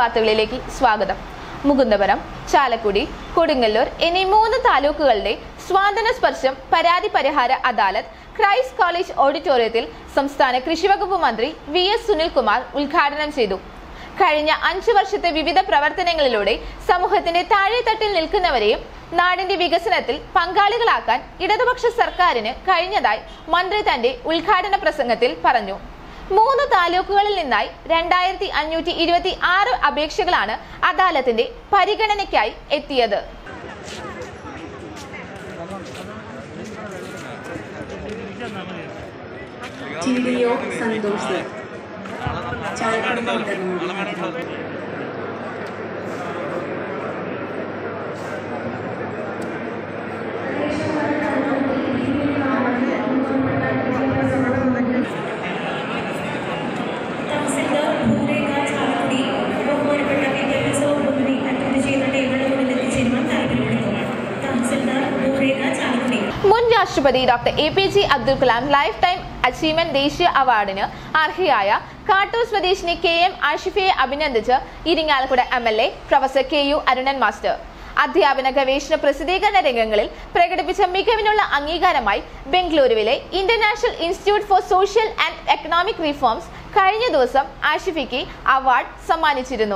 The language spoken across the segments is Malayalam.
വാർത്തകളിലേക്ക് സ്വാഗതം. മുകുന്ദപുരം, ചാലക്കുടി, കൊടുങ്ങല്ലൂർ എന്നീ 3 താലൂക്കുകളുടെ സ്വാതന്ത്ര്യ സ്പർശം പരാതി പരിഹാര അദാലത്ത് ക്രൈസ്റ്റ് കോളേജ് ഓഡിറ്റോറിയത്തിൽ സംസ്ഥാന കൃഷിവകുപ്പ് മന്ത്രി VS സുനിൽകുമാർ ഉദ്ഘാടനം ചെയ്തു. കഴിഞ്ഞ 5 വർഷത്തെ വിവിധ പ്രവർത്തനങ്ങളിലൂടെ സമൂഹത്തിന്റെ താഴെത്തട്ടിൽ നിൽക്കുന്നവരെയും നാടിന്റെ വികസനത്തിൽ പങ്കാളികളാക്കാൻ ഇടതുപക്ഷ സർക്കാരിന് കഴിഞ്ഞതായി മന്ത്രി തന്റെ ഉദ്ഘാടന പ്രസംഗത്തിൽ പറഞ്ഞു. 3 താലൂക്കുകളിൽ നിന്നായി 2526 അപേക്ഷകളാണ് അദാലത്തിന്റെ പരിഗണനയ്ക്കായി എത്തിയത്. മുൻ രാഷ്ട്രപതി doctor APJ Abdul Kalam lifetime achievement ദേശീയ അവാർഡിന് അർഹയായ കാട്ടൂർ സ്വദേശിനി KM ആഷിഫയെ അഭിനന്ദിച്ച് Irinjalakuda MLA professor KU Arunan master. അധ്യാപന ഗവേഷണ പ്രസിദ്ധീകരണ രംഗങ്ങളിൽ പ്രകടിപ്പിച്ച മികവിനുള്ള അംഗീകാരമായി ബംഗളൂരുവിലെ international institute for social and economic reforms കഴിഞ്ഞ ദിവസം ആഷിഫയ്ക്ക് അവാർഡ് സമ്മാനിച്ചിരുന്നു.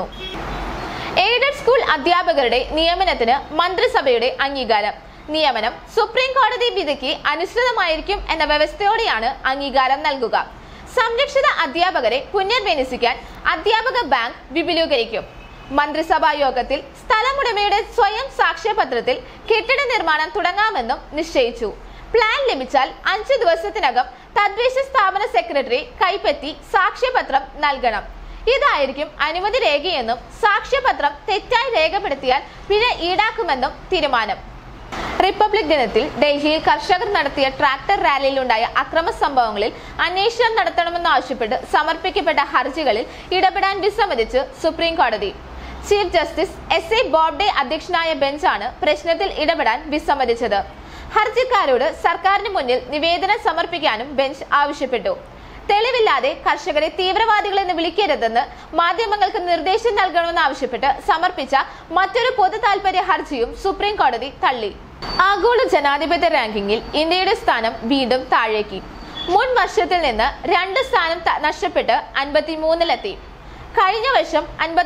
എയ്ഡഡ് സ്കൂൾ അധ്യാപകരുടെ നിയമനത്തിന് മന്ത്രിസഭയുടെ അംഗീകാരം. നിയമനം സുപ്രീം കോടതി വിധിക്ക് അനുസൃതമായിരിക്കും എന്ന വ്യവസ്ഥയോടെയാണ് അംഗീകാരം നൽകുക. സംരക്ഷിത അധ്യാപകരെ പുനർവിന്യസിക്കാൻ അധ്യാപക ബാങ്ക് വിപുലീകരിക്കും. മന്ത്രിസഭാ യോഗത്തിൽ സ്ഥലമുടമയുടെ സ്വയം സാക്ഷ്യപത്രത്തിൽ കെട്ടിട നിർമ്മാണം തുടങ്ങാമെന്നും നിശ്ചയിച്ചു. പ്ലാൻ ലഭിച്ചാൽ 5 ദിവസത്തിനകം തദ്ദേശ സ്ഥാപന സെക്രട്ടറി കൈപ്പറ്റി സാക്ഷ്യപത്രം നൽകണം. ഇതായിരിക്കും അനുമതി രേഖയെന്നും സാക്ഷ്യപത്രം തെറ്റായി രേഖപ്പെടുത്തിയാൽ പിഴ ഈടാക്കുമെന്നും തീരുമാനം. റിപ്പബ്ലിക് ദിനത്തിൽ ഡൽഹിയിൽ കർഷകർ നടത്തിയ ട്രാക്ടർ റാലിയിലുണ്ടായ അക്രമ സംഭവങ്ങളിൽ അന്വേഷണം നടത്തണമെന്നാവശ്യപ്പെട്ട് സമർപ്പിക്കപ്പെട്ട ഹർജികളിൽ ഇടപെടാൻ വിസമ്മതിച്ച് സുപ്രീം കോടതി. ചീഫ് ജസ്റ്റിസ് SA ബോബ്ഡെ അധ്യക്ഷനായ ബെഞ്ചാണ് പ്രശ്നത്തിൽ ഇടപെടാൻ വിസമ്മതിച്ചത്. ഹർജിക്കാരോട് സർക്കാരിന് മുന്നിൽ നിവേദനം സമർപ്പിക്കാനും ബെഞ്ച് ആവശ്യപ്പെട്ടു. തെളിവില്ലാതെ കർഷകരെ തീവ്രവാദികളെന്ന് വിളിക്കരുതെന്ന് മാധ്യമങ്ങൾക്ക് നിർദ്ദേശം നൽകണമെന്നാവശ്യപ്പെട്ട് സമർപ്പിച്ച മറ്റൊരു പൊതു താൽപര്യ ഹർജിയും സുപ്രീം കോടതി തള്ളി. ആഗോള ജനാധിപത്യ റാങ്കിങ്ങിൽ ഇന്ത്യയുടെ സ്ഥാനം വീണ്ടും താഴേക്ക്. മുൻ വർഷത്തിൽ നിന്ന് 2 സ്ഥാനം നഷ്ടപ്പെട്ട് 53-ലെത്തി. കഴിഞ്ഞ വർഷം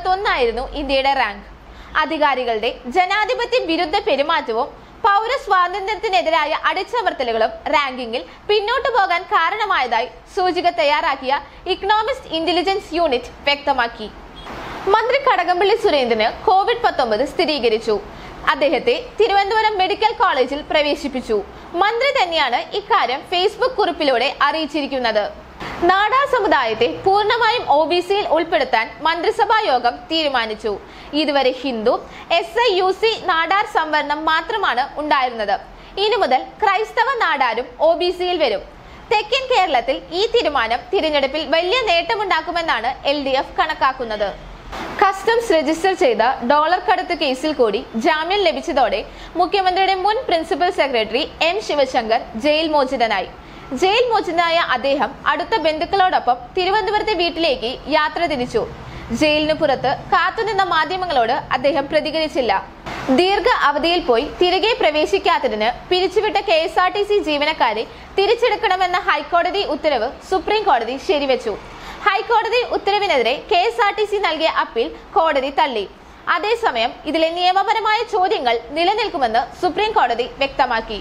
51 ഇന്ത്യയുടെ റാങ്ക്. അധികാരികളുടെ ജനാധിപത്യ വിരുദ്ധ പെരുമാറ്റവും പൗരസ്വാതന്ത്ര്യത്തിനെതിരായ അടിച്ചമർത്തലുകളും റാങ്കിങ്ങിൽ പിന്നോട്ടു പോകാൻ കാരണമായതായി സൂചിക തയ്യാറാക്കിയ ഇക്കണോമിസ്റ്റ് ഇന്റലിജൻസ് യൂണിറ്റ് വ്യക്തമാക്കി. മന്ത്രി കടകംപള്ളി സുരേന്ദ്രന് COVID-19 സ്ഥിരീകരിച്ചു. അദ്ദേഹത്തെ തിരുവനന്തപുരം മെഡിക്കൽ കോളേജിൽ പ്രവേശിപ്പിച്ചു. മന്ത്രി തന്നെയാണ് ഇക്കാര്യം ഫേസ്ബുക്ക് കുറിപ്പിലൂടെ അറിയിച്ചിരിക്കുന്നത്. നാടാർ സമുദായത്തെ പൂർണ്ണമായും OBCയിൽ ഉൾപ്പെടുത്താൻ മന്ത്രിസഭാ യോഗം തീരുമാനിച്ചു. ഇതുവരെ ഹിന്ദു, SIUC നാടാർ സംവരണം മാത്രമാണ് ഉണ്ടായിരുന്നത്. ഇനി മുതൽ ക്രൈസ്തവ നാടാരും OBCയിൽ വരും. തെക്കൻ കേരളത്തിൽ ഈ തീരുമാനം തിരഞ്ഞെടുപ്പിൽ വലിയ നേട്ടമുണ്ടാക്കുമെന്നാണ് LDF കണക്കാക്കുന്നത്. കസ്റ്റംസ് രജിസ്റ്റർ ചെയ്ത ഡോളർ കടത്ത് കേസിൽ കൂടി ജാമ്യം ലഭിച്ചതോടെ മുഖ്യമന്ത്രിയുടെ മുൻ principal secretary M Sivasankar jail മോചിതനായി. ജയിൽ മോചിതനായ അദ്ദേഹം അടുത്ത ബന്ധുക്കളോടൊപ്പം തിരുവനന്തപുരത്തെ വീട്ടിലേക്ക് യാത്ര തിരിച്ചു. ജയിലിന് പുറത്ത് കാത്തുനിന്ന മാധ്യമങ്ങളോട് അദ്ദേഹം പ്രതികരിച്ചില്ല. ദീർഘ അവധിയിൽ പോയി തിരികെ പ്രവേശിക്കാത്തതിന് പിരിച്ചുവിട്ട KSRTC ജീവനക്കാരെ തിരിച്ചെടുക്കണമെന്ന ഹൈക്കോടതി ഉത്തരവ് സുപ്രീം കോടതി ശരിവെച്ചു. ഹൈക്കോടതി ഉത്തരവിനെതിരെ KSRTC നൽകിയ അപ്പീൽ കോടതി തള്ളി. അതേസമയം ഇതിലെ നിയമപരമായ ചോദ്യങ്ങൾ നിലനിൽക്കുമെന്ന് സുപ്രീം കോടതി വ്യക്തമാക്കി.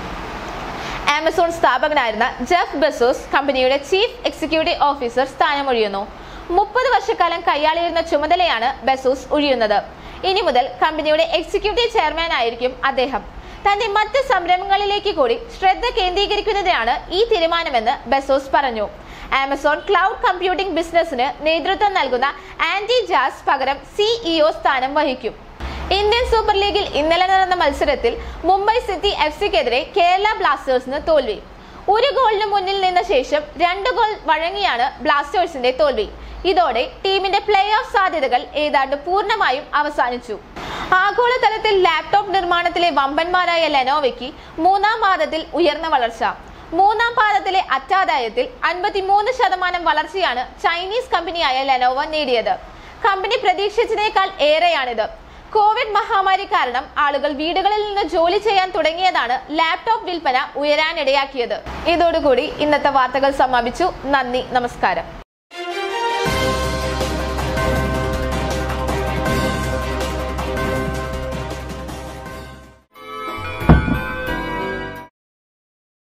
ആമസോൺ സ്ഥാപകനായിരുന്ന ജെഫ് ബെസോസ് കമ്പനിയുടെ ചീഫ് എക്സിക്യൂട്ടീവ് ഓഫീസർ സ്ഥാനമൊഴിയുന്നു. 30 വർഷക്കാലം കൈയാളിയിരുന്ന ചുമതലയാണ് ബെസോസ് ഒഴിയുന്നത്. ഇനി മുതൽ കമ്പനിയുടെ എക്സിക്യൂട്ടീവ് ചെയർമാൻ ആയിരിക്കും അദ്ദേഹം. തന്റെ മറ്റ് സംരംഭങ്ങളിലേക്ക് കൂടി ശ്രദ്ധ കേന്ദ്രീകരിക്കുന്നതിനാണ് ഈ തീരുമാനമെന്ന് ബെസോസ് പറഞ്ഞു. ആമസോൺ ക്ലൗഡ് കമ്പ്യൂട്ടിംഗ് ബിസിനസിന് നേതൃത്വം നൽകുന്ന ആൻഡി ജാസ് പകരം CEO സ്ഥാനം വഹിക്കും. ഇന്ത്യൻ സൂപ്പർ ലീഗിൽ ഇന്നലെ നടന്ന മത്സരത്തിൽ മുംബൈ സിറ്റി FCക്കെതിരെ കേരള ബ്ലാസ്റ്റേഴ്സിന് തോൽവി. 1 ഗോളിന് മുന്നിൽ നിന്ന ശേഷം 2 ഗോൾ വഴങ്ങിയാണ് ബ്ലാസ്റ്റേഴ്സിന്റെ തോൽവി. ഇതോടെ ടീമിന്റെ പ്ലേ ഓഫ് സാധ്യതകൾ ഏതാണ്ട് പൂർണ്ണമായും അവസാനിച്ചു. ആഗോളതലത്തിൽ ലാപ്ടോപ്പ് നിർമ്മാണത്തിലെ വമ്പന്മാരായ ലെനോവയ്ക്ക് 3-ാം പാദത്തിൽ ഉയർന്ന വളർച്ച. 3-ാം പാദത്തിലെ അറ്റാദായത്തിൽ 53% വളർച്ചയാണ് ചൈനീസ് കമ്പനിയായ ലെനോവ നേടിയത്. കമ്പനി പ്രതീക്ഷിച്ചതിനേക്കാൾ ഏറെയാണിത്. കോവിഡ് മഹാമാരി കാരണം ആളുകൾ വീടുകളിൽ നിന്ന് ജോലി ചെയ്യാൻ തുടങ്ങിയതാണ് ലാപ്ടോപ്പ് വിൽപ്പന ഉയരാനിടയാക്കിയത്. ഇതോടുകൂടി ഇന്നത്തെ വാർത്തകൾ സമാപിച്ചു. നന്ദി, നമസ്കാരം.